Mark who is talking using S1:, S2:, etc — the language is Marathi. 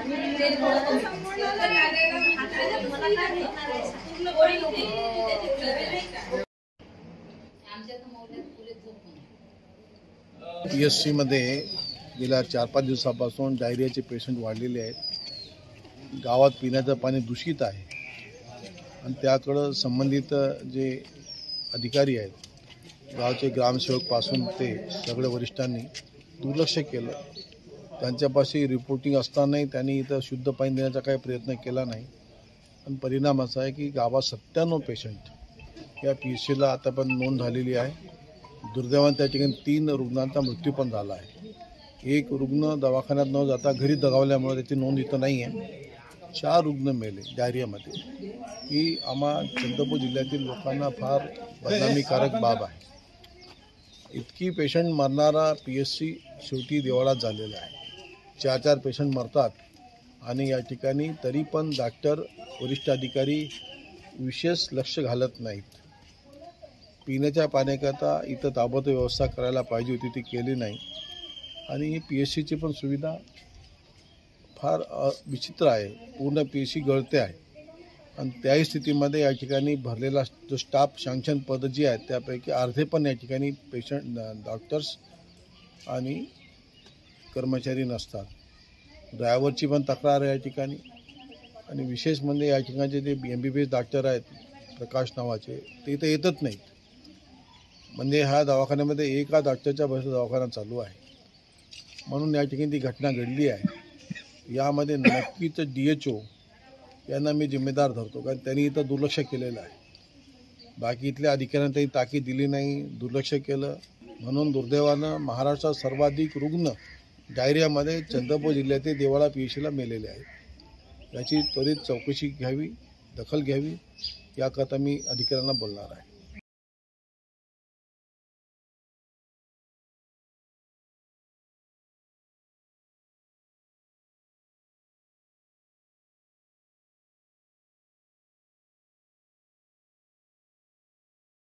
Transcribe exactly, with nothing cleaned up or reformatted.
S1: पी एस सी मध्ये गेल्या चार पाच दिवसापासून डायरियाचे पेशंट वाढलेले आहेत। गावात पिण्याचं पाणी दूषित आहे आणि त्याकडे संबंधित जे अधिकारी आहेत, गावचे ग्रामसेवक पासून ते सगळे वरिष्ठांनी दुर्लक्ष केलं। त्यांच्यापाशी रिपोर्टिंग असतानाही त्यांनी इथं शुद्ध पाणी देण्याचा काही प्रयत्न केला नाही आणि परिणाम असा आहे की गावात सत्त्याण्णव पेशंट या पी एस सीला आता पण नोंद झालेली आहे। दुर्दैवाने त्या ठिकाणी तीन रुग्णांचा मृत्यू पण झाला आहे। एक रुग्ण दवाखान्यात न जाता घरी दगावल्यामुळे त्याची नोंद इथं नाही आहे। चार रुग्ण मेले डायरियामध्ये। ही आम्हा चंद्रपूर जिल्ह्यातील लोकांना फार बदनामीकारक बाब आहे। इतकी पेशंट मरणारा पी एस सी शेवटी देवाळात झालेला आहे। चार चार पेशंट मरतात आणि या ठिकाणी तरी पण डॉक्टर वरिष्ठ अधिकारी विशेष लक्ष घालत नाहीत। पिण्याच्या पाण्याकरता इथं ताबडतोब व्यवस्था करायला पाहिजे होती, ती केली नाही आणि ही पी एस सीची पण सुविधा फार विचित्र आहे। पूर्ण पी एस सी गळते आहे आणि त्याही स्थितीमध्ये या ठिकाणी भरलेला जो स्टाफ सँक्शन पद जी आहेत त्यापैकी अर्धे पण या ठिकाणी पेशंट डॉक्टर्स आणि कर्मचारी नसतात। ड्रायव्हरची पण तक्रार आहे या ठिकाणी आणि विशेष म्हणजे या ठिकाणचे जे M B B S doctor आहेत प्रकाश नावाचे, ते इथं येतच नाहीत। म्हणजे ह्या दवाखान्यामध्ये एका डॉक्टरच्या बस दवाखाना चालू आहे म्हणून या ठिकाणी ती घटना घडली आहे। यामध्ये नक्कीच डी एच ओ यांना मी जिम्मेदार धरतो, कारण त्यांनी इथं दुर्लक्ष केलेलं आहे। बाकी इथल्या अधिकाऱ्यांना त्यांनी ताकीद दिली नाही, दुर्लक्ष केलं म्हणून दुर्दैवानं महाराष्ट्रात सर्वाधिक रुग्ण डायरियामध्ये चंद्रपूर जिल्ह्यातील देवाळा पी एस सीला मेलेले आहेत। याची त्वरित चौकशी घ्यावी, दखल घ्यावी याकरता मी अधिकाऱ्यांना बोलणार आहे।